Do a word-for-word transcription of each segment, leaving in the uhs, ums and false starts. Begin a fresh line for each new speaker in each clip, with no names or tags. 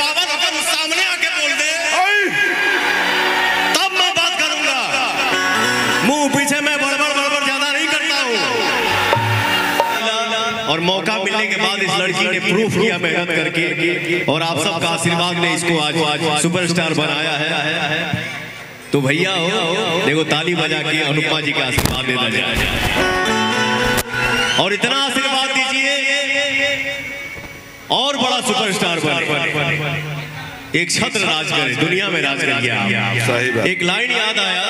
पावन होकर सामने आके बोल दे तब मैं बात करूंगा। मुंह पीछे मैं बड़बड़ बड़बड़ ज्यादा नहीं करता हूं। और मौका मिलने के बाद इस लड़की ने प्रूफ किया मेहनत करके, और आप सबका आशीर्वाद ने इसको आज आज सुपरस्टार बनाया है। तो भैया हो देखो, ताली बजा के अनुपमा जी का आशीर्वाद देना जाए, और इतना आशीर्वाद दीजिए और बड़ा सुपरस्टार बने, एक छत्र राज करे, दुनिया में राज कर गया। एक लाइन याद आया,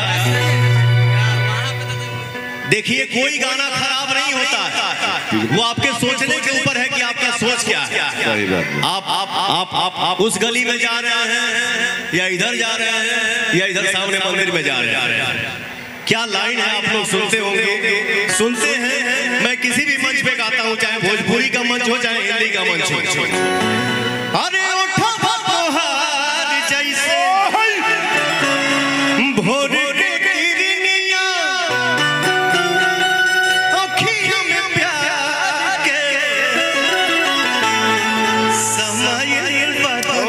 देखिए कोई गाना खराब नहीं होता है, वो आपके सोचने के ऊपर है कि आपका सोच क्या है। आप आप आप आप आप उस गली में जा रहे हैं या इधर जा रहे हैं या इधर सामने मंदिर में जा रहे हैं, क्या लाइन है आप लोग सुनते होंगे, सुनते हैं। मैं किसी भी मंच पे गाता हूँ, चाहे भोजपुरी का मंच हो चाहे हिंदी का मंच हो। अरे उठा बहार जैसे भोर के किरनिया, अखियों में प्यार के समय बदले,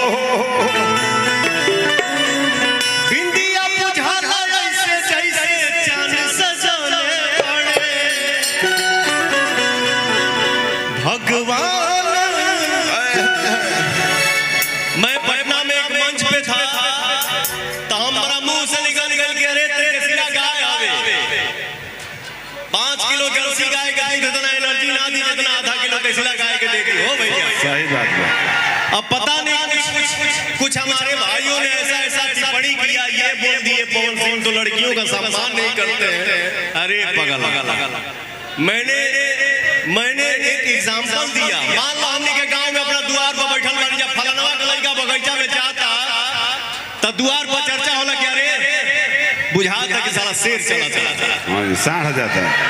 बिंदिया बुझाला जैसे जैसे चांद सजले पड़े। भगवान, मैं पटना में एक मंच पे था, तो हमारा मुंह से निकल गया कि अरे तेरे सिला गाय आवे, पांच किलो जर्सी गाय का दूध इतना एनर्जी ना दी जितना आधा किलो कैसिला गाय के देती हो भैया।
सही बात है।
अब पता नहीं कुछ कुछ हमारे भाइयों ने ऐसा ऐसा टिप्पणी किया, ये बोल दिए पवन सिंह तो लड़कियों का सम्मान नहीं करते हैं। अरे पगल, मैंने मैंने एक एग्जांपल दिया। मान लो हमने के गांव में अपना द्वार पर बैठल बानी, जब फलनवा के लड़का बगीचा में जाता तब द्वार पर चर्चा होला क्या रे, बुझाता कि साला शेर चला चला
साढ़ जाता है।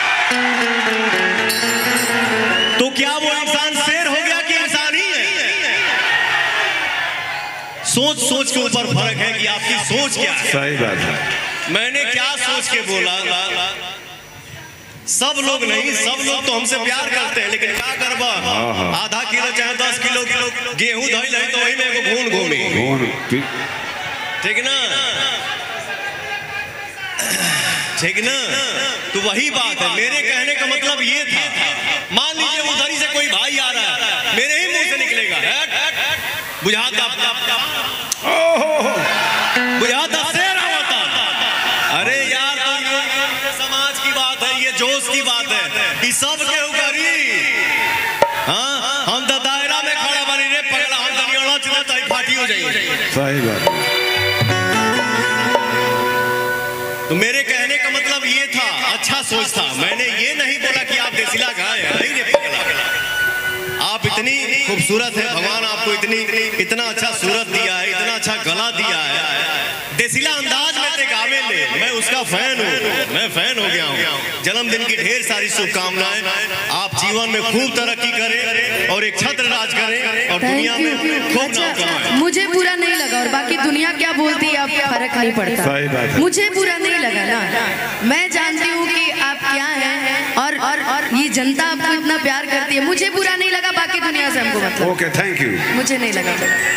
तो क्या वो इंसान शेर हो गया कि इंसान ही है? सोच सोच के ऊपर फर्क है कि आपकी सोच क्या है।
सही बात है।
मैंने क्या सोच के बोला, सब लोग नहीं, सब लोग तो हमसे प्यार करते हैं, लेकिन क्या करबा, आधा किलो चाहे दस किलो किलो गेहूं धइल है तो वही में एगो घून घूमी, ठीक ना, ठीक ना। तो वही बात है, मेरे कहने का मतलब ये था, मान लीजिए उधर ही से कोई भाई आ रहा है, मेरे ही मुंह से निकलेगा बुझाता बुझाता शेर आवता। अरे यार तो ये समाज की बात है, ये जोश की बात है, ये सब के ऊपर ही। हाँ, हम तो दायरा में खड़ा बनी रे पगला, हम तो नियोला चलता ही फाटी हो जाएगी।
सही बात।
तो मेरे कहने का मतलब ये था, अच्छा सोच था, मैंने ये नहीं बोला कि आप देसिला गाय नहीं रे पगला, आप इतनी खूबसूरत है, भगवान आपको इतनी इतना अच्छा सूरत दिया है, इतना अच्छा गला दिया है, देसिला अंदाज में ते गावे ले, मैं उसका फैन हूँ, मैं फैन हो गया हूँ। जन्मदिन की ढेर सारी शुभकामनाएं, आप जीवन में खूब तरक्की करें और एक छत्र राज करें और दुनिया में खूब नाम कमाएं।
मुझे बुरा नहीं लगा, और बाकी दुनिया क्या बोलती है अब फर्क नहीं पड़ता। मुझे बुरा नहीं लगा ना, मैं जानती हूँ कि आप क्या हैं, और और और ये जनता आपको इतना प्यार करती है, मुझे बुरा नहीं लगा, बाकी दुनिया से हमको मतलब।
Okay, thank you.
मुझे नहीं लगा।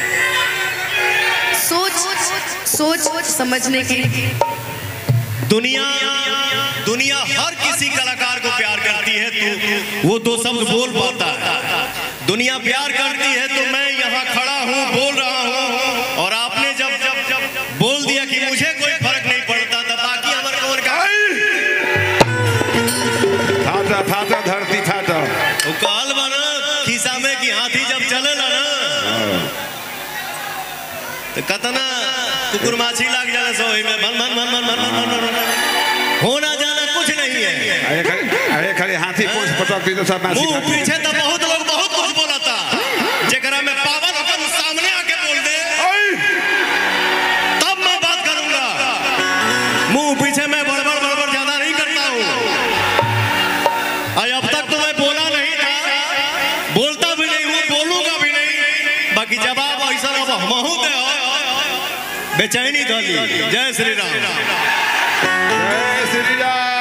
सोच सोच समझने की
दुनिया दुनिया हर किसी कलाकार को प्यार करती है, तो वो दो शब्द बोल पाता है। दुनिया प्यार करती है तो मैं यहाँ खड़ा हूँ, बोल रहा हूँ, और आपने जब जब जब बोल दिया कि मुझे कोई फर्क नहीं पड़ता, तब बाकी हमारे कौन का
फाटा फाटा धरती फाटा
काल बना खिसा में कि हाथी जब चले ना तो कतना कुकुर माछी लग जाए सोई में मन मन मन मन मन मन होना जाना कुछ नहीं है।
अरे खाली हाथी पूंछ पटक दी तो सब माछी
मुंह पीछे तो बहुत लोग बहुत कुछ बोला था, जेकरा में पावन होकर सामने आके बोल दे तब मैं बात करूंगा। मुंह पीछे मैं बड़बड़ बड़बड़ ज्यादा नहीं करता हूँ। अब तक तो मैं बोला नहीं था, बोलता भी नहीं हूँ, बोलूंगा भी नहीं, बाकी जवाब ऐसा अब हमहू दे बेचैनी धोली। जय श्री राम,
जय श्री राम।